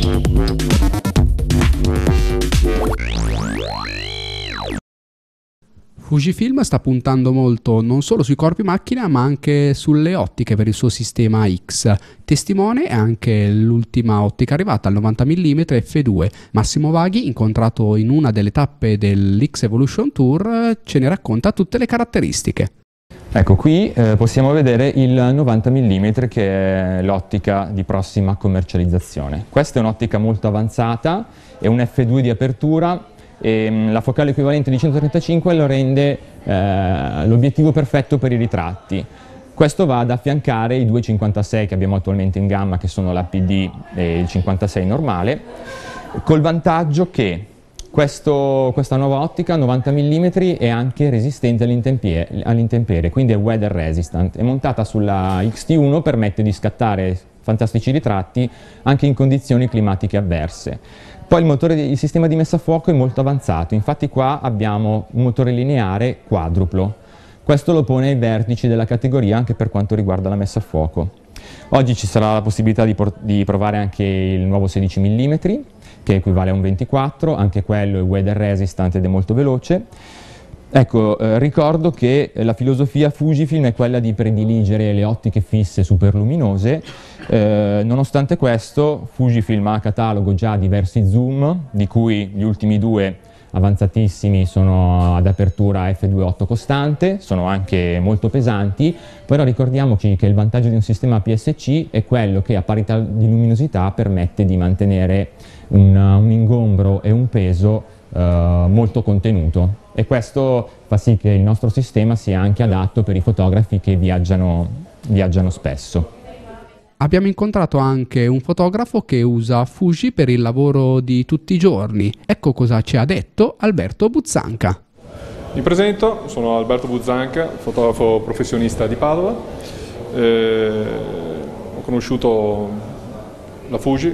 Fujifilm sta puntando molto non solo sui corpi macchina ma anche sulle ottiche per il suo sistema X. Testimone è anche l'ultima ottica arrivata al 90 mm f2. Massimo Vaghi, incontrato in una delle tappe dell'X Evolution Tour, ce ne racconta tutte le caratteristiche. Ecco, qui possiamo vedere il 90 mm che è l'ottica di prossima commercializzazione. Questa è un'ottica molto avanzata, è un f2 di apertura. La focale equivalente di 135 lo rende l'obiettivo perfetto per i ritratti. Questo va ad affiancare i 2,56 che abbiamo attualmente in gamma, che sono l'APD e il 56 normale, col vantaggio che questa nuova ottica 90 mm è anche resistente all'intemperie, quindi è weather resistant. È montata sulla XT1, permette di scattare fantastici ritratti anche in condizioni climatiche avverse. Poi il sistema di messa a fuoco è molto avanzato, infatti qua abbiamo un motore lineare quadruplo. Questo lo pone ai vertici della categoria anche per quanto riguarda la messa a fuoco. Oggi ci sarà la possibilità di provare anche il nuovo 16 mm, che equivale a un 24, anche quello è weather resistant ed è molto veloce. Ecco, ricordo che la filosofia Fujifilm è quella di prediligere le ottiche fisse superluminose. Nonostante questo, Fujifilm ha a catalogo già diversi zoom, di cui gli ultimi due avanzatissimi sono ad apertura f2.8 costante, sono anche molto pesanti, però ricordiamoci che il vantaggio di un sistema APS-C è quello che a parità di luminosità permette di mantenere un ingombro e un peso molto contenuto, e questo fa sì che il nostro sistema sia anche adatto per i fotografi che viaggiano spesso. Abbiamo incontrato anche un fotografo che usa Fuji per il lavoro di tutti i giorni. Ecco cosa ci ha detto Alberto Buzzanca. Mi presento, sono Alberto Buzzanca, fotografo professionista di Padova. Ho conosciuto la Fuji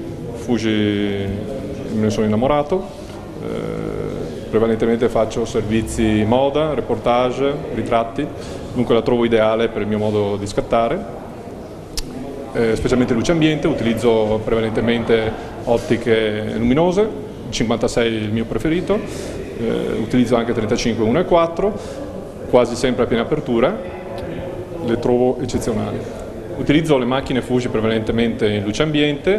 me ne sono innamorato. Prevalentemente faccio servizi moda, reportage, ritratti, dunque la trovo ideale per il mio modo di scattare. Specialmente luce ambiente, utilizzo prevalentemente ottiche luminose, il 56 è il mio preferito, utilizzo anche 35 1.4, quasi sempre a piena apertura, le trovo eccezionali. Utilizzo le macchine Fuji prevalentemente in luce ambiente,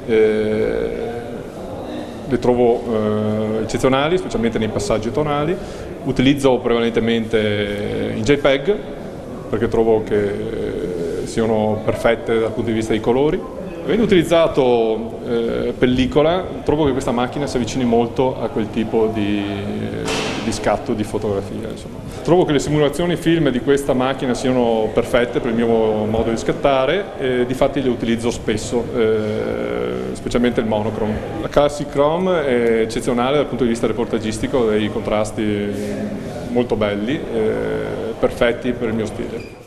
le trovo eccezionali, specialmente nei passaggi tonali. Utilizzo prevalentemente i JPEG perché trovo che siano perfette dal punto di vista dei colori. Avendo utilizzato pellicola, trovo che questa macchina si avvicini molto a quel tipo di scatto di fotografia. Insomma. Trovo che le simulazioni film di questa macchina siano perfette per il mio modo di scattare e difatti le utilizzo spesso, specialmente il monochrome. La Classic Chrome è eccezionale dal punto di vista reportagistico, dei contrasti molto belli, perfetti per il mio stile.